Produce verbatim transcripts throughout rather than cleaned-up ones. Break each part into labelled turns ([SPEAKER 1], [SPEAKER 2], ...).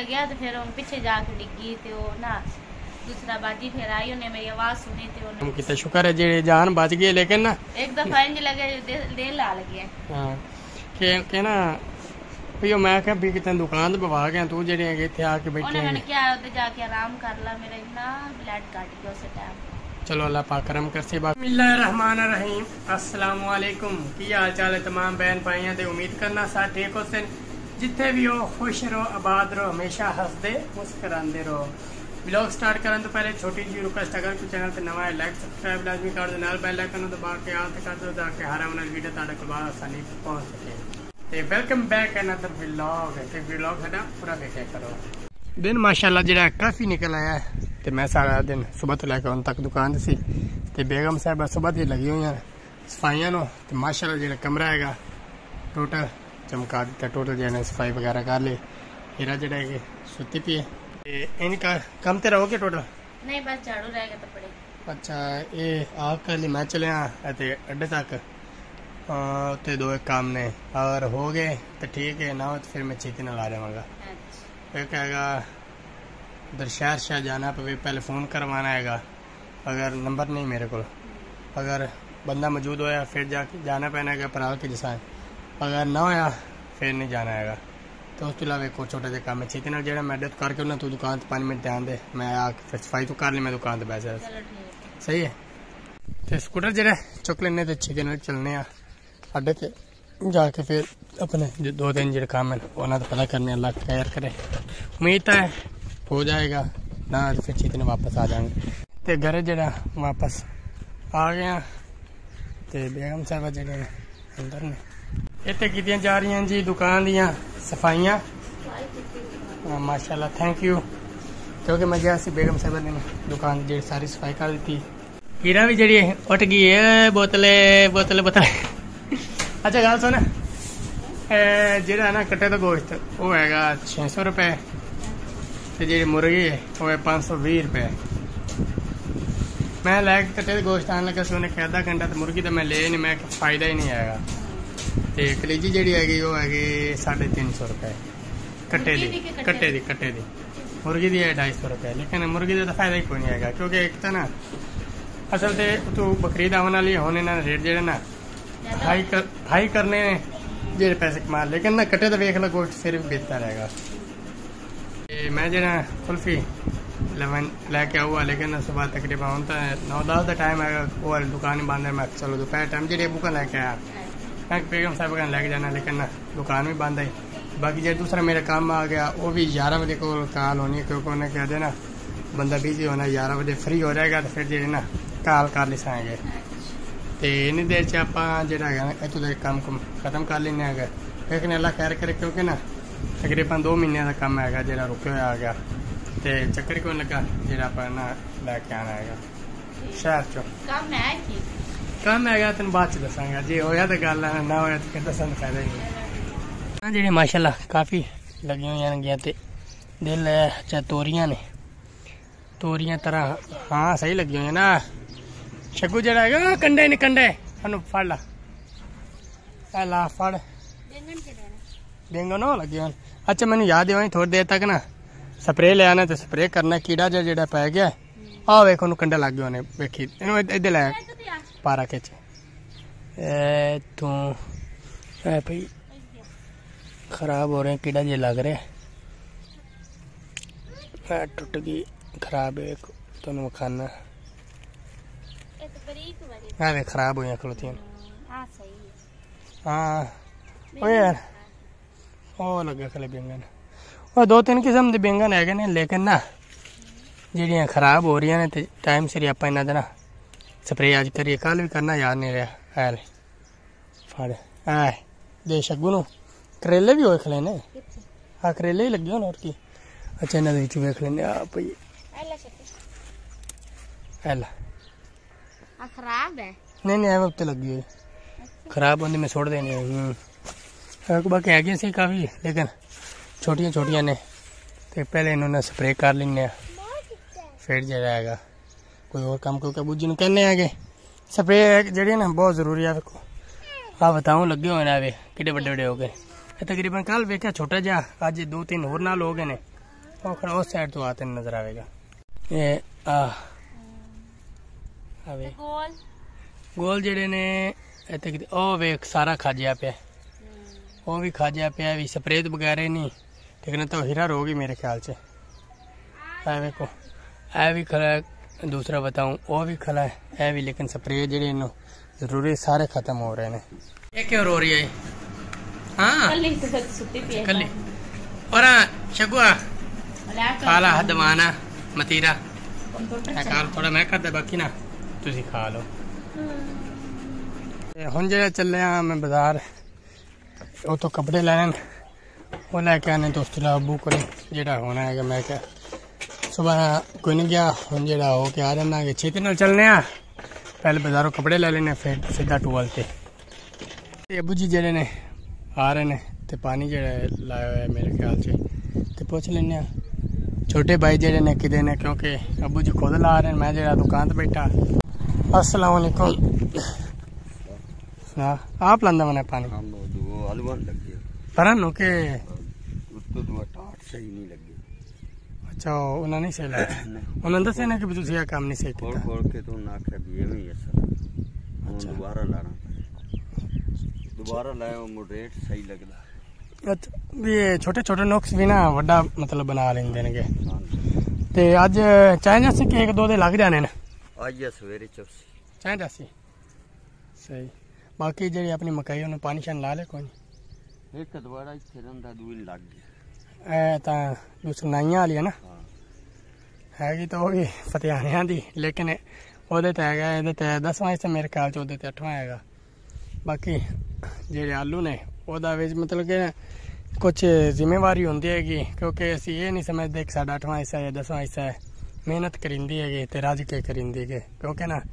[SPEAKER 1] गया तो फिर पीछे जाके डिग्गी तो वो ना दूसरा बाजी फिर आई, उन्हें मेरी आवाज सुनी थी, उन्हें
[SPEAKER 2] कितना शुक्र है जी जान बच गई, लेकिन ना
[SPEAKER 1] एक दफा इंज लगे दे ला लगे
[SPEAKER 2] हाँ के के ना यो मैं क्या भी कितने दुकान पे आ गया तू जेडी है इथे आके बैठे
[SPEAKER 1] उन्हें मैंने क्या उधर जाके आराम कर ला, मेरा इतना ब्लड काट गया उस टाइम।
[SPEAKER 2] चलो अल्लाह पाक करम कर से बात। बिस्मिल्लाहिर्रहमानिर्रहीम, अस्सलाम वालेकुम। की हाल चाल है तमाम बहन भाइयों ते उम्मीद करना साथ ठीक हो सन, जिथे भी हो खुश रहो आबाद रहो, हमेशा हंसदे मुस्कुरांदे रहो। ब्लॉग स्टार्ट करने तो पहले छोटी जी रिक्वेस्ट, अगर कोई चैनल पे नवा है लाइक सब्सक्राइब लाजमी कर दो, नाल बेल आइकन दबा के आल तक कर दो ताकि हर आने वाली वीडियो ताड़े कोल आसानी पहुंच सके। ते वेलकम बैक अनदर व्लॉग ते व्लॉग साडा पूरा देखा करो। दिन माशाल्लाह जेड़ा काफ़ी निकल आया है, तो मैं सारा दिन सुबह तो लैके उन तक दुकान सी ते बेगम साहब सुबह दी लगी हुई हैं सफाइयां नो, तो माशाल्लाह जेड़ा कमरा हैगा टोटल चमका दिता, टोटल जो सफाई वगैरह कर ली। हीरा जेड़ा है सुती पी है, इनका कम तो रहोगे टोटल
[SPEAKER 1] नहीं बस झाड़ू रह गया कपड़े।
[SPEAKER 2] अच्छा ये आग कर ली, मैं चले अड्डे तक ते दो एक काम ने अगर हो गए तो ठीक है, ना हो तो फिर मैं छेती ना ला जाऊँगा। फिर कहेगा उधर शहर शहर जाना पे पहले फ़ोन करवाना हैगा, अगर नंबर नहीं मेरे को, अगर बंदा मौजूद होया फिर जाके जाना पैना है पराल के जैसा, अगर ना होया फिर नहीं जाना हैगा। तो उस तो अलावा एक छोटा जहा काम है छेती ना जो मैं अड्डे करके ना तू दुकान तो पाँच मिनट ध्यान दे, मैं आके फिर सफाई तो कर ली, मैं दुकान तो बैठा सही है। तो स्कूटर जो चुक लेने तो छेती ना चलने अड्डे ते जाके फिर अपने जो दो दिन जो काम है उन्हें तो पता करने, अल्लाह खैर करे, उम्मीद है हो जाएगा, ना तो फिर छेती ने वापस आ जाएंगे। तो घर जरा वापस आ गया तो बेगम साहब जेडे अंदर ने इतने की जा रही हैं जी दुकान दियाँ सफाइयाँ माशाल्लाह, थैंक यू, क्योंकि मैं गया सी बेगम साहब ने दुकान जी सारी सफाई कर दी। हीरा भी जी उठ गई है, बोतले बोतले बोतले अच्छा गल सुन, जेड़ा ना कट्टे का गोश्त वो हैगा छे सौ रुपए, तो जी मुर्गी है वो है पाँच सौ भी रुपए। मैं लैके कट्टे का गोश्त आने लगा सी, उन्हें आधा घंटा तो मुर्गी तो मैं ले नहीं, मैं फायदा ही नहीं आएगा। तो कलेजी जी हैगी वो हैगी साढ़े तीन सौ रुपए कट्टे दी, कट्टे दी कट्टे दी मुर्गी दी है ढाई सौ रुपए, लेकिन मुर्गी का तो फायदा ही कोई नहीं आएगा, क्योंकि एक तो ना असल तो बकरीद आने वाली होने ना रेट जो ना हाई कर हाई करने जेडे पैसे कमा, लेकिन ना कट्टे तो वेख लो गोश्त फिर भी बेचता रहेगा। मैं जो कुल्फी इलेवन लैके आऊँगा, लेकिन सुबह तकरीबन हूँ तो नौ दस का टाइम है, वो दुकान ही बंद है। मैं चलो दोपहर टाइम जी बुक लैके आया, मैं बेगम साहब का लैके जाना, लेकिन ना दुकान भी बंद है। बाकी जो दूसरा मेरा काम आ गया वो भी ग्यारह बजे को कॉल होनी है, क्योंकि उन्हें कह देना बंदा बिजी होना, ग्यारह बजे फ्री हो जाएगा तो फिर जी ना कॉल कर ले सकेंगे। तो इन्नी देर च आप जोड़ा है ना इतों तक काम कुम खत्म कर लेने है, लेकिन अल्लाह खैर करे, क्योंकि ना तकरीबन दो महीने का काम है जो रुके हुआ आ गया, तो चक्कर क्यों लगा जो आप ना लैके आना है शहर चो काम है, तेन बाद च दसांगा जी होया तो गल है, ना होया तो फिर दसन का फायदा ही नहीं। जी माशाल्लाह काफ़ी लगी हुई गया तो दिल चाहे तोरियां ने तोरियां तरह हाँ सही लगी हुई ना। शगू जरा है कंडे नहीं कंडे अनु फड़ ला ला फड़ बैंगन हो लगे हो। अच्छा मैंने याद है थोड़ी देर तक ना स्प्रे ले आना, तो स्प्रे करना कीड़ा जो जो पै गया आ वेख ओनू कंडे लग गए होने, वेखी इनू इधर लै पारा खिच तू भाई खराब हो रहे कीड़ा जे लग रहे टुट गई खराब है तुम खाना हाँ खराब हुई खलोती हाँ ओ यार ओ लगे खले बैंगन और दो तीन किस्म के बैंगन है ने, लेकिन ना ਜਿਹੜੀਆਂ खराब हो रही ने तो टाइम सिर आप इन्हों का ना स्प्रे अज करिए, कल भी करना याद नहीं रहा है फड़ है दे शगू नू करेले भी हो खले ने हाँ करेले ही लगे हो और की। अच्छा इन्होंने वेख लें आप
[SPEAKER 1] खराब है
[SPEAKER 2] नहीं नहीं उत्ते लगी हुई खराब होंगी मैं छोड़ देनी बाकी है सी काफ़ी, लेकिन छोटिया छोटिया ने तो पहले इन्होंने स्प्रे कर लें फिर जो है कोई और काम, क्योंकि बूजी ने कहने आगे स्प्रे जी ना बहुत जरूरी है। आप बताऊँ लगे हुए ना वे कि बड़े बड़े हो गए, तकरीबन कल वेख्या छोटा जहा, अज दो तीन होर नाल हो गए ने, वो खड़ा उस साइड तो आते नजर आएगा। ये आ आवे
[SPEAKER 1] गोल
[SPEAKER 2] गोल जेड़े ने इत्थे किते ओ वेख सारा खाजिया पे वो भी खाजिया पे भी स्प्रे वगैरह नहीं लेकिन तो हीरा रोगी मेरे ख्याल से। है देखो ए भी खड़ा है दूसरा बताऊं वो भी खड़ा है ए भी लेकिन स्प्रे जेड़े इन्हों जरूरी सारे खत्म हो रहे हैं। ये क्यों रो रही है? हाँ
[SPEAKER 1] कल्ली तो सुत्ती पई है
[SPEAKER 2] कल्ली और शगुआ काला हदवाना मतीरा काल थोड़ा मैं कर दे बाकी ना तुसी खा लो। हुन जेड़ा चले आ मैं बाजार वो तो कपड़े लैन वो लैके आने दोस्त अबू को जेड़ा होना है मैं क्या सुबह कोई नहीं गया हुन जेड़ा हो के आ जाना कि छेती नाल चलने आ पहले बाजारों कपड़े ले लेने फिर सीधा टूअल ते अबू जी जेड़े ने आ रहे ने ते पानी जेड़ा लाया हुआ है मेरे ख्याल से ते पूछ लेने आ छोटे भाई जेड़े ने किदे ने क्योंकि अबू जी खुद ला रहे हैं मैं जेड़ा दुकान पे बैठा। अस्सलाम वालेकुम सुना आप लांदा मने पानी पर नो के
[SPEAKER 3] सही नहीं लगी।
[SPEAKER 2] अच्छा उन्होंने नहीं सही लाया उन्होंने दसे ना कि तुसी ये काम नहीं सही
[SPEAKER 3] खोल
[SPEAKER 2] कीता
[SPEAKER 3] खोल के तो ना के भी में असर
[SPEAKER 2] अच्छा
[SPEAKER 3] दोबारा लाना दोबारा लाया वो रेट सही लगदा।
[SPEAKER 2] अच्छा ये छोटे छोटे नुक्स भी ना वड्डा मतलब बना लेंदे ने ते आज चाहे जैसे कि एक दो दे लग जाने ना
[SPEAKER 3] आज सवेरे चौसी
[SPEAKER 2] चाहे जैसे सही बाकी जेडी अपनी मकई उन्हें पानी शान ला ले कोई नहीं
[SPEAKER 3] एक दोबारा इत्थे रंदा दूई लग गया
[SPEAKER 2] ए ता दूसरी नाइयां वाली है ना हैगी तो होगी फतेहानियां दी लेकिन ओदे ते हैगा एदे ते दसवां हिस्सा मेरे ख्याल च ओदे ते अठवां हैगा। बाकी जेडे आलू ने ओदा विच मतलब कि कुछ जिम्मेवारी होंदी हैगी क्योंकि असीं ये नहीं समझते कि साडा अठवां हिस्सा है दसवां हिस्सा है मेहनत करिंदी है ते रज के करिंदी है क्योंकि ना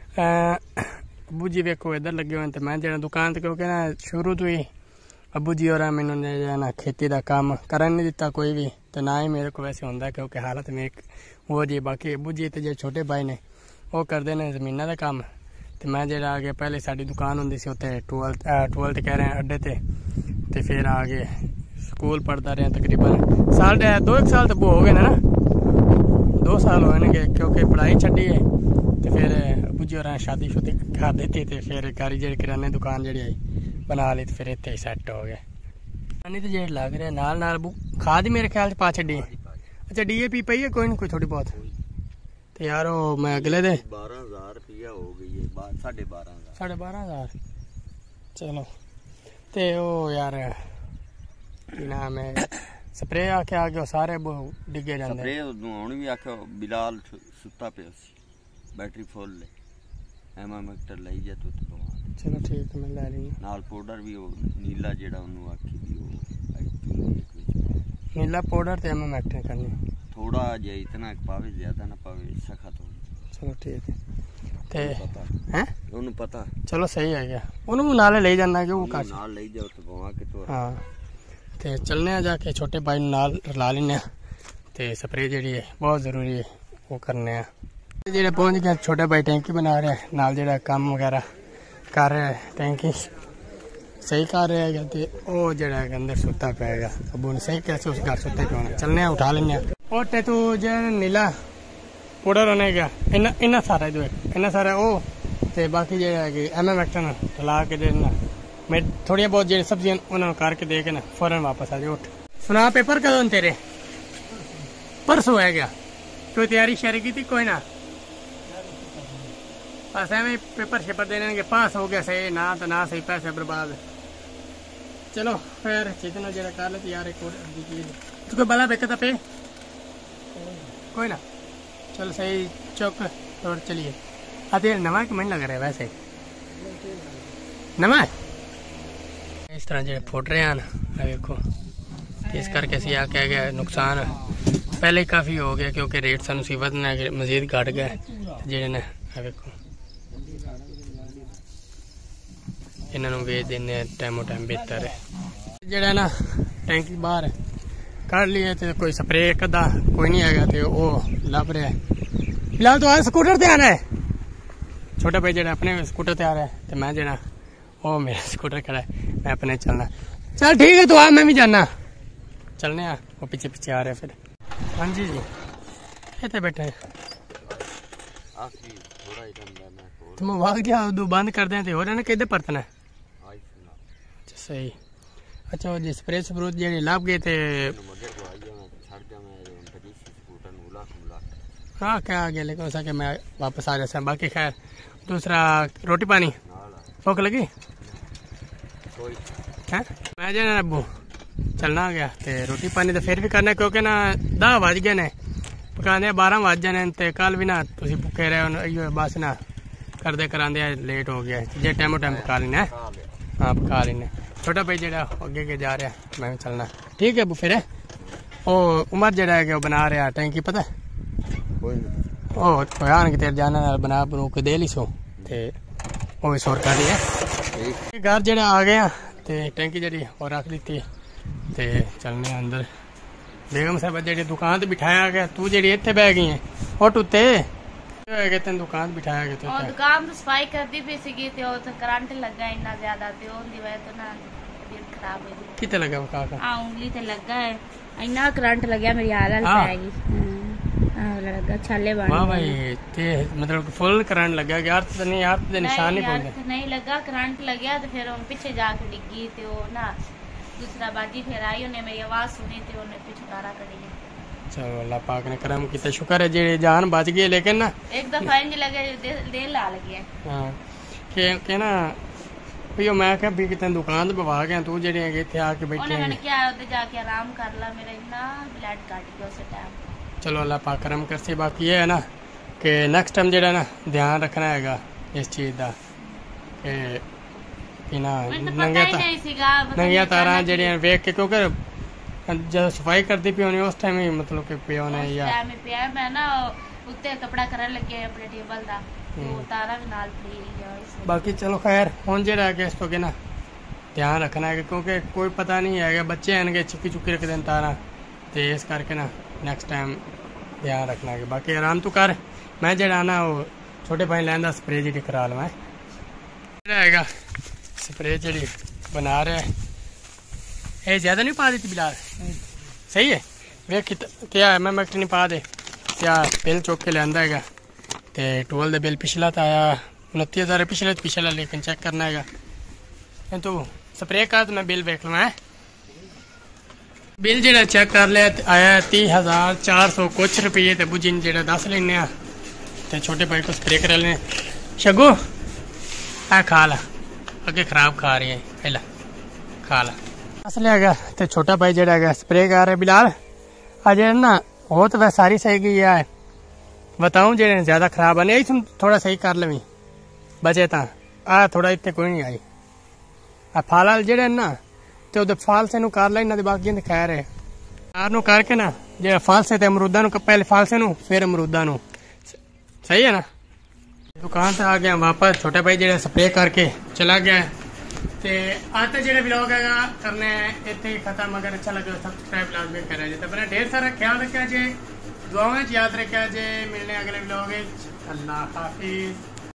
[SPEAKER 2] अबू जी वेखो इधर लगे हुए ते मैं जेड़ा दुकान ते क्योंकि ना शुरू तो ही अबू जी और मैनू ने ना खेती का काम करन नहीं दिता कोई भी तो ना ही मेरे को वैसे होंदा क्योंकि हालत में वो जी बाकी अबू जी ते जो छोटे भाई ने वो करते हैं जमीन का काम तो मैं जेड़ा आगे पहले साड़ी दुकान होंदी सी उत्थे ट्वेल्थ ट्वेल्थ कह रहे हैं अड्डे ते ते फिर आगे स्कूल पढ़ता रहा तकरीबन साल दो एक साल तो वो हो गए ना दो साल होने गए क्योंकि पढ़ाई छड़ी है तो फिर अबू जी और शादी शुदी कर दी थी तो फिर गाड़ी जी किराने दुकान जी आई बना ली तो फिर इतने ही सैट हो गए पानी तो जेड़ लग रहा नाल नाल खाद मेरे ख्याल पा छी। अच्छा डी ए पी पई है कोई नहीं कोई थोड़ी बहुत तो यार वो मैं अगले दे
[SPEAKER 3] बारह हजार रुपया हो गई है साढ़े बारह हजार
[SPEAKER 2] साढ़े बारह हजार चलो ते ओ यार नाम है स्प्रे आके आके सारे डिगे जाते
[SPEAKER 3] स्प्रे हुन भी आखे बिलाल सुता पे बैटरी फुल ले एमा मिक्टर लई जा तू तो
[SPEAKER 2] चलो ठीक है मैं ले लेंगे
[SPEAKER 3] नाल पाउडर भी वो नीला जेड़ा ओनु आखी भी वो आई चुनी एक विच
[SPEAKER 2] नीला पाउडर ते एमा मिक्टर करनी
[SPEAKER 3] थोड़ा जे इतना पावे ज्यादा ना पावे सखा तो
[SPEAKER 2] चलो ठीक है ते हैं
[SPEAKER 3] ओनु पता
[SPEAKER 2] चलो सही है क्या ओनु नाले ले जाना कि वो काट
[SPEAKER 3] नाल ले जाओ तो गवा के तो
[SPEAKER 2] हां ते चलने आ जाके छोटे भाई नाल ला लेने ते स्प्रे जेडी है बहुत जरूरी है वो करने आ जेड़ा पहुंच गया छोटे भाई टैंकी बना रहे हैं नाल जेड़ा काम वगैरह कर रहे हैं टैंकी सही कर रहे हैं ते ओ जेड़ा अंदर सुता पेगा अबू ने सही कैसे उस घर सुते क्यों चलने आ उठा लेने ओ टे तू जे नीला पाउडर होने गया इना इना सारा दो इना सारा ओ ते बाकी जेड़ा कि एम एम एक्टर ला के देना मैं थोड़ी बहुत जेडी सब्जियां उन्होंने करके दे के ना फौरन वापस आ जाओ उठ सुना पेपर कदों तेरे परसों है क्या कोई तैयारी शारी की थी कोई ना बस एवं पेपर शेपर देने के पास हो गया सही ना तो ना सही पैसे बर्बाद चलो फिर चेतना जरा कर लेते यार एक और तुझको बला बेकता पे कोई ना चलो सही चौक और चलिए आते नवा के मन लग रहा है वैसे नवा इस तरह जो फुट रहे हैं ना देखो इस करके असी आ कह गया नुकसान पहले ही काफ़ी हो गया क्योंकि रेट सानू सी वधना मजीद घट गया जेडे ने देखो इन्होंने बेच देने टाइमो टाइम बेहतर है जेड़ा ना टैंकी बाहर कर लिए तो कोई स्प्रे कदा कोई नहीं आएगा तो वो लभ रहा है फिलहाल तो आज स्कूटर ते आना है छोटा भाई जेड़ा अपने स्कूटर ते आ रहा है तो मैं जेड़ा वो मेरा स्कूटर खड़ा है मैं अपने चलना चल ठीक है तो आ मैं भी जाना चलने आ वो पीछे पीछे आ रहे हैं फिर हाँ जी जी इतने बैठे हैं
[SPEAKER 3] आखिरी थोड़ा ही टाइम देना है
[SPEAKER 2] तुम वाग जा दो बंद कर दें तो हो रहा ना किधर परतना है
[SPEAKER 3] आज सुना
[SPEAKER 2] अच्छा सही अच्छा वो जी स्प्रे स्प्रूत जी लाभ गए थे
[SPEAKER 3] मगर तो आई जाना छड़ जा मैं बड़ी स्कूटर मुला मुला
[SPEAKER 2] हाँ क्या आ गया लेकिन ऐसा कि मैं वापस आ रहा बाकी खैर दूसरा रोटी पानी भूख लगी
[SPEAKER 3] कोई
[SPEAKER 2] है मैं जाना अबू चलना आ गया ते रोटी पानी तो फिर भी करना क्योंकि ना दस बज गए ने पकाने बारह बज जाने ते कल भी ना तुम भुखे रहे बस ना करदे करांदे लेट हो गया जे टाइमो टाइम पका लेना हाँ पका लेना छोटा भाई जेड़ा अगे अगे जा रहा मैं भी चलना ठीक है अबू फिर ओ उमर जेड़ा है वो बना रहा टैंकी पता है ओ आन के तेरे जाना बना बनू के दे ली सो ते वो भी सौ रुपया दी है घर जेड़ा आ गया ते टैंकी जेड़ी और रख ली ते चलने अंदर बेगम साहब जी दुकान तो बिठाया गया तू जी इतने बह गई है और उत्ते तेन दुकान बिठाया गया तो
[SPEAKER 1] और दुकान तो सफाई करती भी सी ते तो करंट लगा इतना ज्यादा ते ओंदी वजह तो ना तबीयत खराब हो गई
[SPEAKER 2] किते लगा वो काका
[SPEAKER 1] हां उंगली ते लगा है इतना करंट लगा मेरी हालत पैगी हां लगा छाले बन
[SPEAKER 2] वाह भाई ते मतलब फुल करंट लगा यार तो नहीं यार तो निशान नहीं पहुंचे
[SPEAKER 1] नहीं लगा करंट लग गया तो फिर पीछे जाके डिग्गी ते वो ना दूसरा बाजी फिर आई उन्हें मेरी आवाज सुनी थी उन्हें पीछे तारा कर दिया चलो
[SPEAKER 2] अल्लाह पाक ने करम किया शुक्र है जी जान बच गई लेकिन ना
[SPEAKER 1] एक दफा इंज लगे दे ला लगी
[SPEAKER 2] हां के के ना भैया मैं क्या भी कितने दुकान पे बवा गया तू जेड़े इथे आके बैठे
[SPEAKER 1] उन्हें मैंने क्या उधर जाके आराम कर ला मेरा इतना ब्लड कट गया उस टाइम
[SPEAKER 2] चलो अल्लाह पाक करम करसी बाकी ये है ना कि नेक्स्ट टाइम जेड़ा ना ध्यान रखना हैगा इस चीज दा के नंगिया तारा जड़िया वेख के क्योंकि जब सफाई करती पी होनी उस टाइम ही मतलब कि पियो ने या
[SPEAKER 1] टाइम पिया मैं ना उत्ते कपड़ा करन लगे अपने टेबल दा तो तारा भी नाल पड़ी है
[SPEAKER 2] बाकी चलो खैर हुन जेड़ा है इस तो के ना ध्यान रखना है क्योंकि कोई पता नहीं है बच्चे आनगे चुकी चुकी रख देन तारा ते इस करके ना नेक्स्ट टाइम ध्यान रखना है बाकी आराम तू कर मैं जेड़ा ना वो छोटे भाई लैंदा स्प्रे जी करा लवां रहेगा स्प्रे जी बना रहा है ये ज्यादा नहीं पा देती बिलाल सही है वे क्या है मैं मैक्ट नहीं पा दे क्या बिल चौक के लिया है तो टोल दे बिल पिछला तो आया उनती हज़ार पिछले तो पिछला लेकिन चेक करना है तो स्प्रे का तो मैं बिल देख लूँ है बिल जो चेक कर लिया आया तीह हज़ार चार सौ कुछ रुपये तो बुझी जो दस लेने तो छोटे भाई को स्प्रे करा लेने शगू आ खा ला अगे खराब खा रही है पहला खा ला असल है तो छोटा भाई जरा स्प्रे कर रहा है बिलाल अज ना हो तो वह सारी सही गई है बताऊं जे ज्यादा खराब है तुम थोड़ा सही कर लवी बचे तो आ थोड़ा इतने कोई नहीं आई आ फाल जेड़े ना तो उधर फालसे नु कर ला इन्होंने बाकी खैर है कार नु करके ना जो फालसे अमरूदा नु पहले फालसे नु फिर अमरूदा नु सही है ना दुकान से आ गया वापस छोटे भाई जो स्प्रे करके चला गया ते आज तो जो ब्लॉग है करने इतने ही खत्म अगर अच्छा लगे तो सब्सक्राइब लाजमी करा जाए अपना ढेर सारा ख्याल रखा जे दुआओं याद रखा जे मिलने अगले ब्लॉग अल्लाह हाफिज।